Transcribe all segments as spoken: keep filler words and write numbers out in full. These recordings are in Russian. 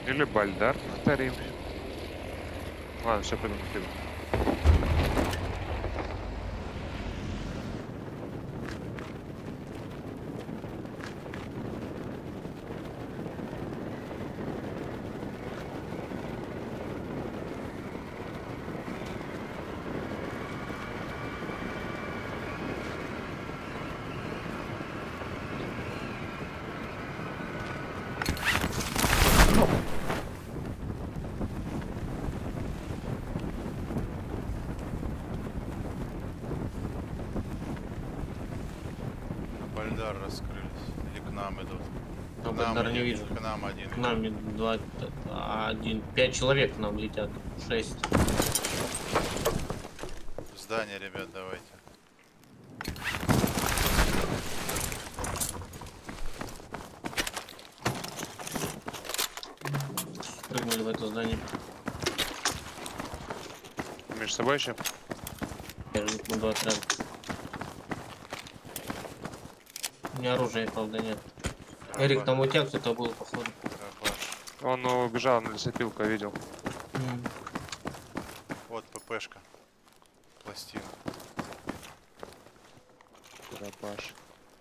Или Бальдар повторим. Ладно, все, пойду, пойду. Бальдар раскрылись. Или к нам идут. Но К нам Бальдара не один, вижу. К нам один. К нам два, один, пять человек к нам летят. Шесть. В здание, ребят, давайте. Прыгнули в это здание. Между собой еще? Я живу на два отряда. У меня оружия, правда, нет. Эрик, там у тебя кто-то был, походу. Рабаш. Он убежал на лесопилку, я видел. М. Вот ППшка. Пластина. Рабаш.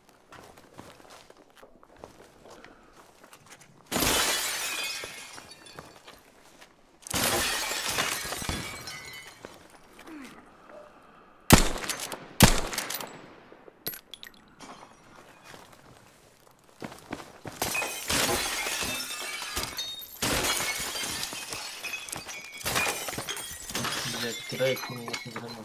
Блять, куда я кинул эту гранату?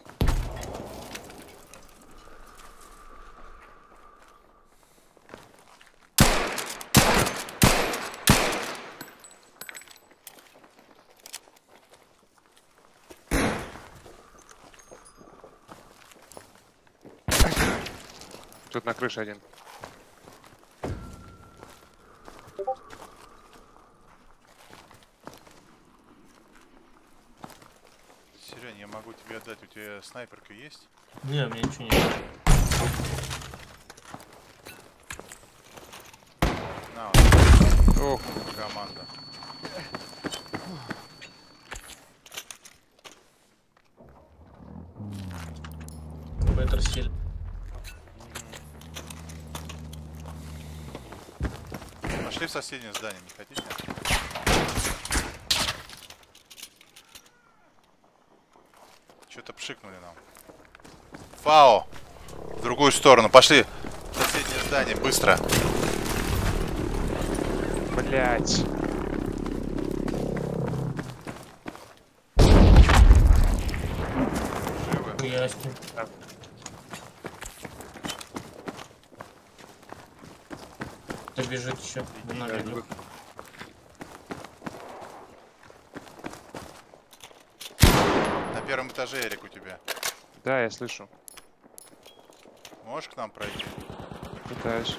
Тут на крыше один. Серёнь, я могу тебе отдать. У тебя снайперка есть? Не, у меня ничего нет. На, вот. Ох, Команда. Бэтер сильно. Пошли в соседнее здание, не хотите? Что-то пшикнули нам. Фао! В другую сторону. Пошли в соседнее здание, быстро. блять. Живы. Ясно. Кто бежит еще? На Я видео. иду. На первом этаже, Эрик, у тебя. Да, я слышу. Можешь к нам пройти? Пытаюсь.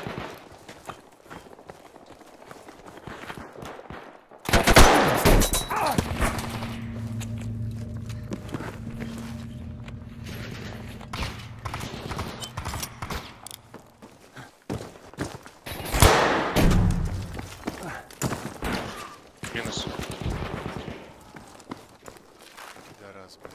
Минус. Да раз, блядь.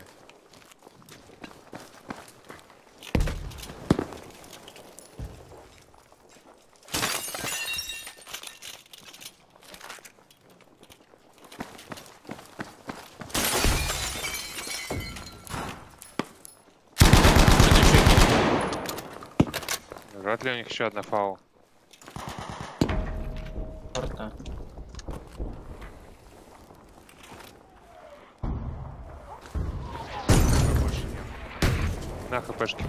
Вряд ли у них еще одна фау. Порта. Больше нет. На хпшке.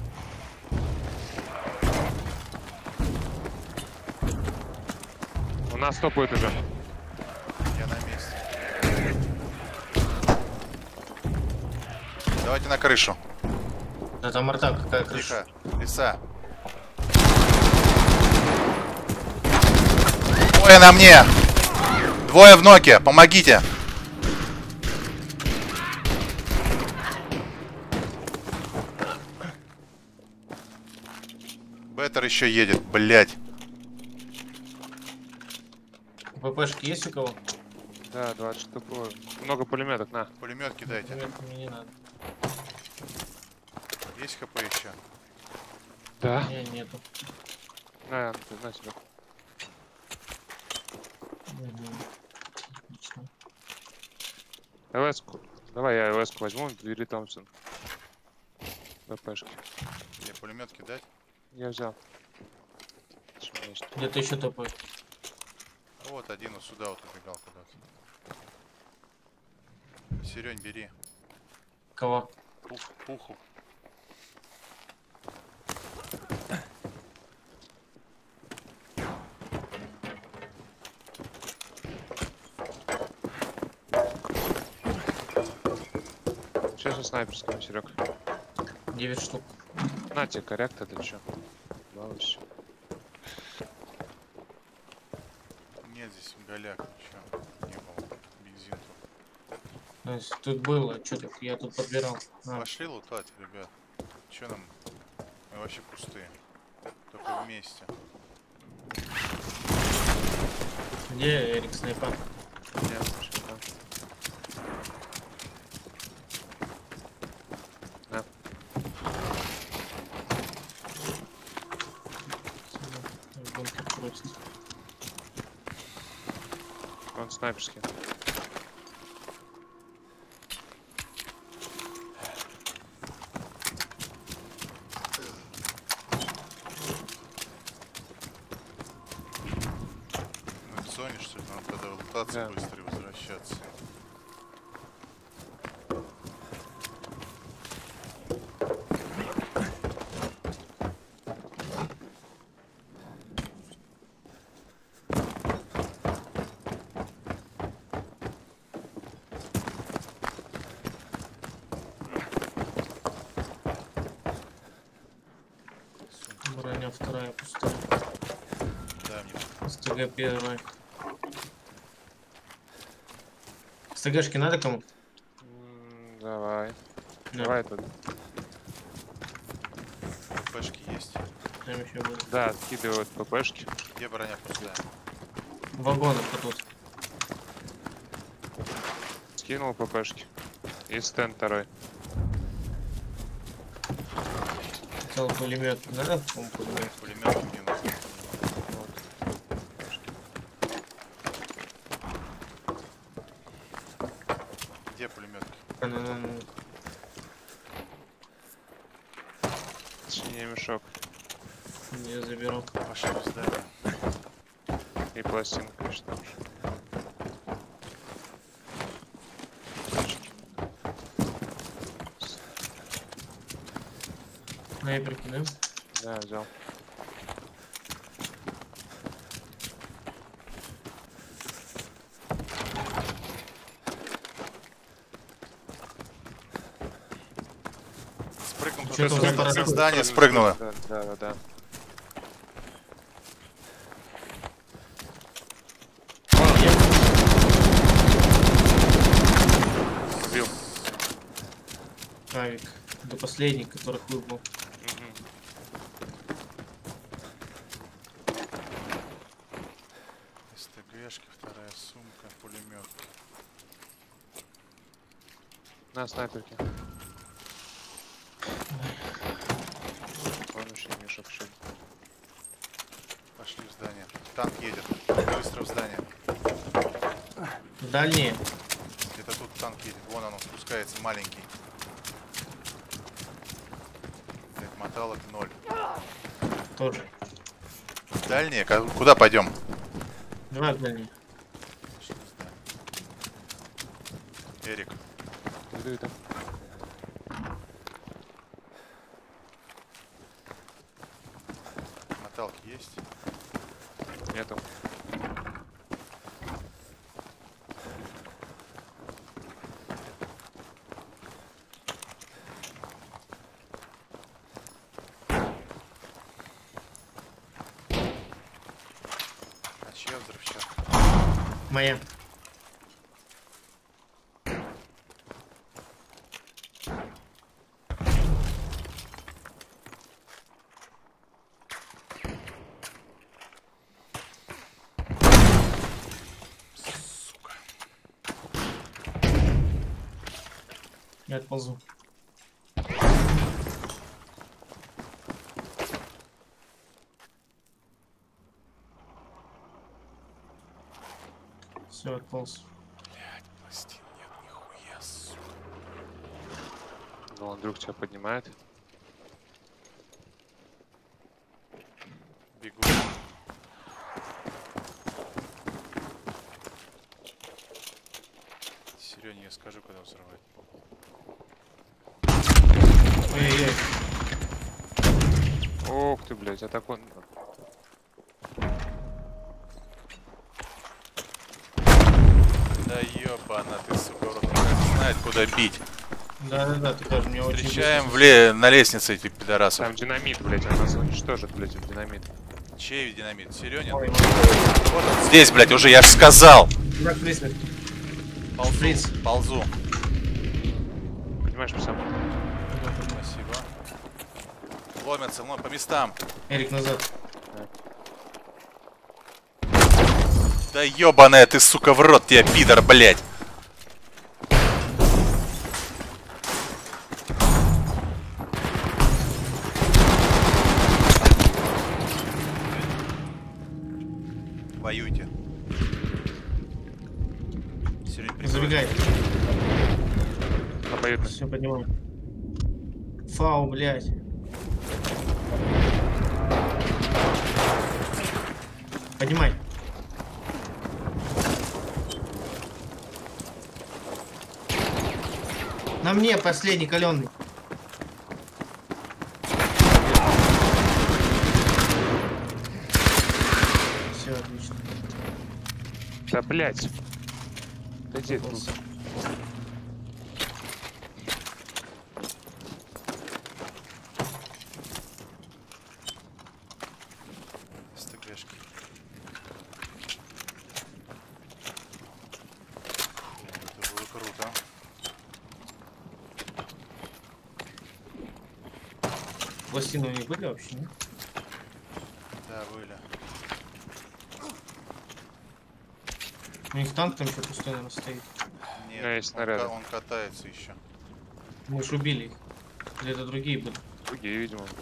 У нас топает уже. Я на месте. Давайте на крышу. Да там арта какая крыша. Тихо. Лиса. Двое на мне. Двое в ноке. Помогите. Беттер еще едет, блять. ППшки есть у кого? Да, двадцать штук было. Много пулеметок, на. Пулемет кидайте. Нет, мне не надо. Есть хп еще? Да. Не, нету. На, ты на себя. Мгм. Отлично. ЛС-ку. Давай я ЛС-ку возьму, двери Томпсон. ППшки. Где пулемет кидать? Я взял. Что у меня есть? Где-то еще топы. А вот один вот сюда вот убегал куда-то. Серень, бери. Кого? Пух, пуху. Сейчас со снайперским, Серег. девять штук. На тебе корректор, ты чё? Балуйся. Нет, здесь голяк, ничего не было. Бензин тут. То есть тут было, что тут, я тут подбирал. А, Пошли лутать, ребят. Че нам? Мы вообще пустые. Только вместе. где Эрик снайпа? Нет, что там? На. В бункер крутится. Он снайперский. Мы в зоне, что ли? Нам тогда лутаться Да. быстро и возвращаться. Броня вторая пустая. Да, мне СТГ первая. СТГшки надо кому? М, Давай. Да. Давай тут. пешки есть. Там еще будет. Да, откидывают ППшки. Где броня пустая? Вагонов тут. Скинул ППшки. И стенд второй. Хотел пулемет. Надо кому пулемет? Пулемет мне нужен. Где пулеметки? А, ну, ну, ну. Синий мешок. Я заберу. Пошли в здание. И пластинка, конечно, там же. Тачки. Снайперки, да? Да, взял. Спрыгнул Чё туда, там за с- парашют? с здания спрыгнула. Да, да, да, да. Убил. Авик. До последних, которых выбыл. Мгм. СТГшки, вторая сумка, пулемет. На снайперке. Помощный мешок еще. Пошли в здание. Танк едет. Быстро в здание. Дальние. Где-то тут танк едет. Вон он спускается, маленький. Так, моталок ноль. Тоже. Дальние? Ка- Куда пойдем? Два дальние. Пошли в здание. Эрик. Иду, иду. Моталки есть? Нету. А чья взрывчатка? Моя. Я отползу. Все, отполз. Блять, пластин нет, нихуя, сука. Ну, он вдруг тебя поднимает. Бегу. Серёне я скажу, когда взрывать. Ой-ой-ой. Ох ты, блядь, а так он... Да ёбана ты, сука, урод, он как знает, куда бить. Да-да-да, ты тоже мне очень... Встречаем быстро. в ле... на лестнице этих пидорасов. Там динамит, блядь, он нас уничтожит, блядь, в динамит. Чей динамит? Серёнин? Ой, Вот он здесь, блядь, уже я ж сказал. Как фриз? Ползу, Фриз. ползу. Понимаешь, сам. Спасибо. Ломятся мной по местам. Эрик, назад. Да ёбаная ты, сука, в рот тебе, пидор, блядь. Воюйте. Серёнь, прикрой. Забегай. Обоюдно. Все, понимаю. Фау, блядь. Поднимай. На мне последний каленый. Все, отлично. Да, блядь. Да где тут? СТГшки. Это было круто. Пластины у них были вообще, нет? Да, были. У них танк там еще пустой, наверное, стоит. Нет, меня есть он, снаряды. ка- он катается еще. Мы ж убили их. Или это другие были? Другие, видимо, был.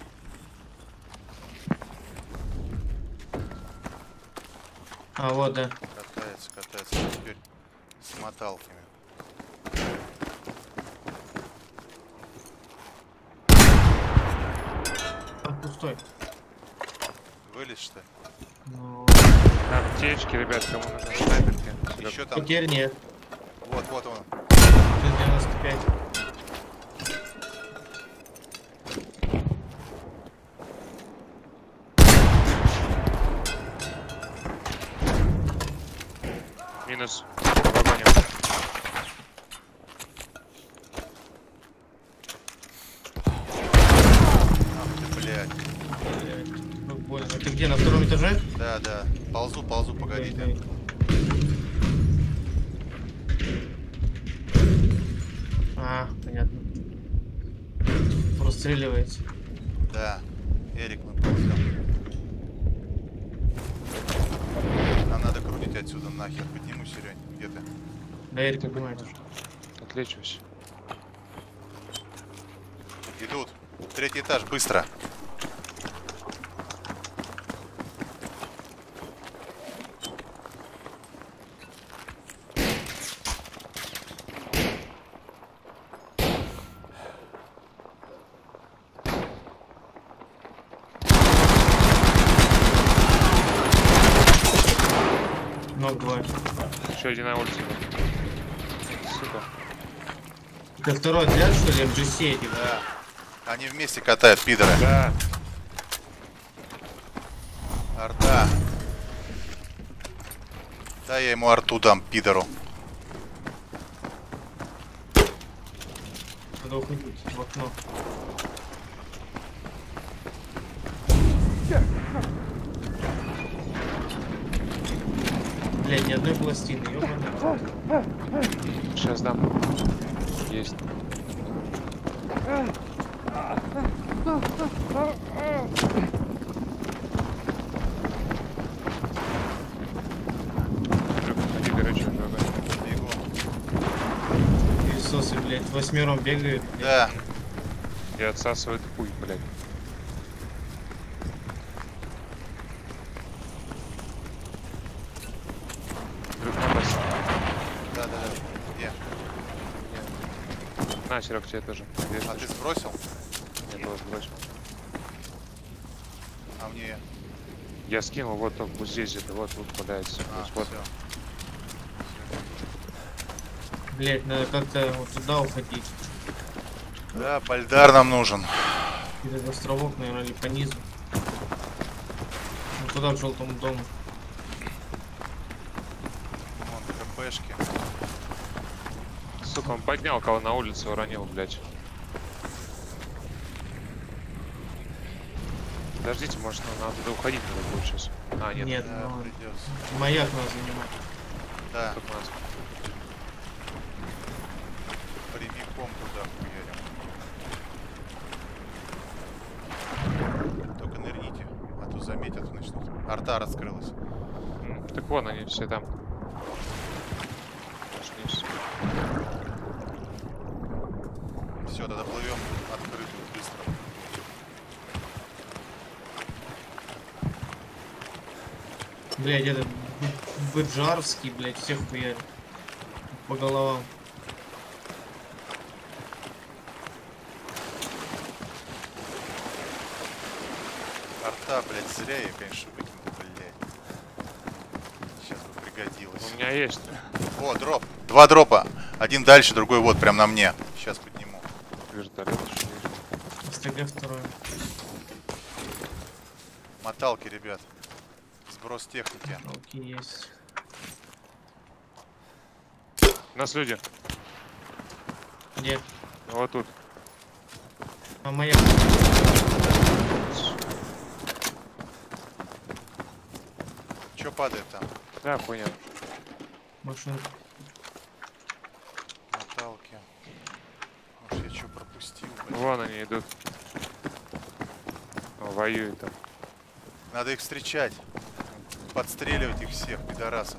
А, вот, да. Катается, катается. Теперь с моталками. Там пустой. Вылез, что ли? Ну, Аптечки, ребят, кому нужны снайперки. Сюда. Еще там. теперь нет. Вот, вот он. Плюс девяносто пять. Минус. В вагоне. Ах ты, блядь. Блядь, как больно. Ты где, на втором этаже? Да, да. Ползу, ползу, погодите. А, понятно. Простреливается. Да. Эрик, мы ползем. Нам надо крутить отсюда нахер. Подниму, Серёнь. Где ты? Да, Эрик, понимаешь. Отлечусь. Идут. Третий этаж, быстро. Ног два. Еще один на улице. Сука. Это второй отряд, что ли, эм джи си эти? Да. Они вместе катают, пидоры. Да. Арта. Дай я ему арту дам, пидору. Надо уходить в окно. Блядь, ни одной пластины, ёбаный. Сейчас дам. Есть. Иди, короче, в вагоне. Бегу. девятьсот минусы, блядь, восьмером бегают. блядь. Да. И отсасывает хуй, блядь. Друг на базе. Да, да, да. Где? На, Серег, тебе тоже. Видишь, А ты сбросил? я тоже сбросил. А мне... Я скинул вот только вот здесь где-то, вот тут валяется. А, Вот. все. Блядь, надо как-то вот туда уходить. Да, Бальдар нам нужен. Через островок, наверное, или по низу. Ну, туда, к желтому дому. Вон КПшки. Сука, он поднял кого на улице, уронил, блядь. Подождите, может, ну, надо туда уходить надо будет сейчас. А, нет, Нет, Да, ну, придется. маяк надо занимать. Да, тут нас. прямиком туда хуярим. Только нырните, а то заметят начнут. Арта раскрылась. М, Так вон они все там. Нашлись. Все, тогда плывем открыто, быстро. Блядь, этот Быджарский, блядь, всех хуярит. По головам. Арта, блядь, зря я, конечно, выкинул, блядь. Сейчас бы пригодилось. У меня есть. О, дроп. Два дропа. Один дальше, другой вот, прям на мне. Сейчас подниму. Вертолет, что ли? СТГ второй. Моталки, ребят. Сброс техники. Окей, есть. У нас люди. Где? Вот тут. А маяк. Че падает там? Да, хуйня. Машинка. Моталки. Может, я что пропустил? блядь? Вон они идут. О, воюют там. Надо их встречать. Подстреливать их всех, пидорасов.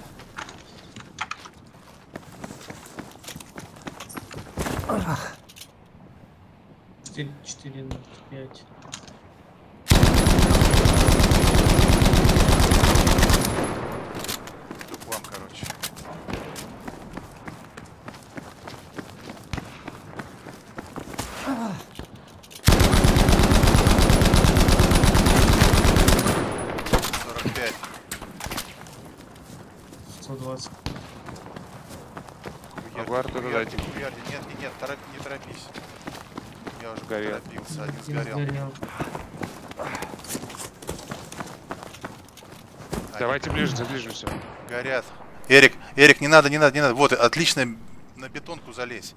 четыре, четыре, ноль, пять. Иду к вам, короче. сорок пять. сто двадцать. Могу арту Хуярьте, додать. хуярьте. Нет, нет, нет, торопи, не торопись. Я уже Горел. торопился, один Один сгорел. сгорел. Давайте ближе, заближимся. Горят. Эрик, Эрик, не надо, не надо, не надо. Вот, отлично, на бетонку залезь.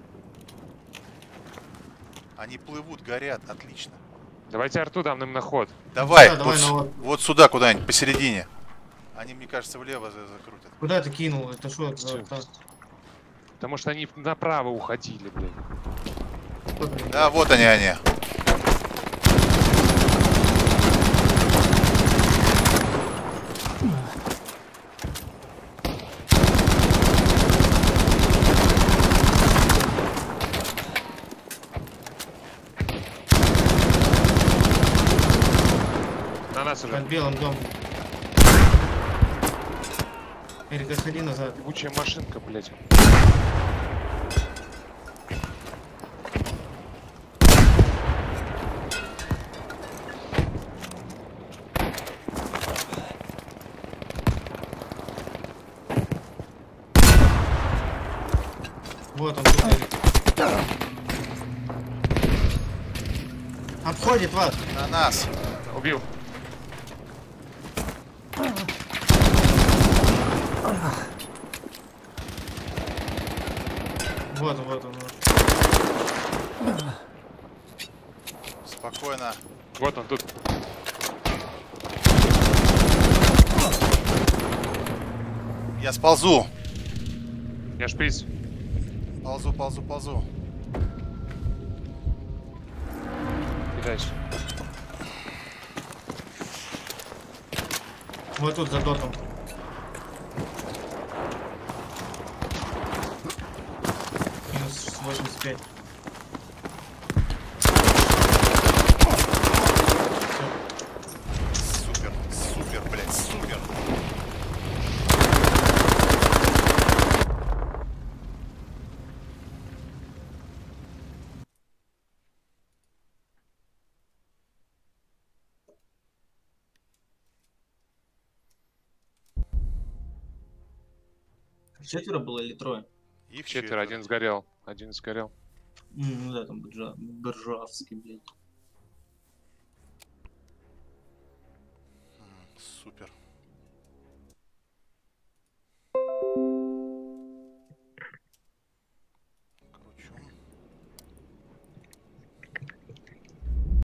Они плывут, горят, отлично. Давайте арту дам им на ход. Давай, Да, вот, давай, с- ну вот. вот сюда куда-нибудь, посередине. Они, мне кажется, влево за- закрутят. Куда ты кинул? Это что это за Всё. арта? Потому что они направо уходили, блядь. Что, блин? Да, вот они, они. На нас уже. Под белым домом. Эрик, отходи назад. Ебучая машинка, блядь. Вот он тут, Эрик. Обходит вас. На нас. Убил. Вот он, вот он. вот. Спокойно. Вот он тут. Я сползу. Я шприц. Ползу, ползу, ползу. И дальше. Вот тут за дотом. восемьдесят пять. Супер, супер, блядь, супер. Четверо было или трое? Их Четверо, один сгорел. Один сгорел. М, ну да, там Буржа... Буржуавский, блядь. М, Супер.